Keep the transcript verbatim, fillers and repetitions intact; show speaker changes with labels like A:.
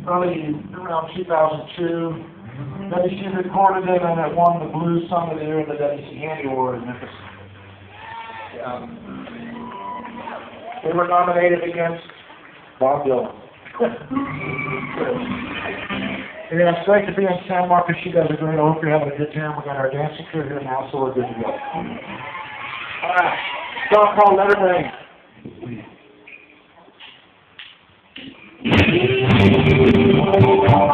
A: early, around two thousand two. W C recorded it and it won the Blues Song of the Year in the W C Handy Award in Memphis. Um, they were nominated against Bob Dylan. Yeah, it's great to be in San Marcos. You guys are great. I hope you're having a good time. We got our dancing crew here now, so we're good to go. All right, song called Let It Rain.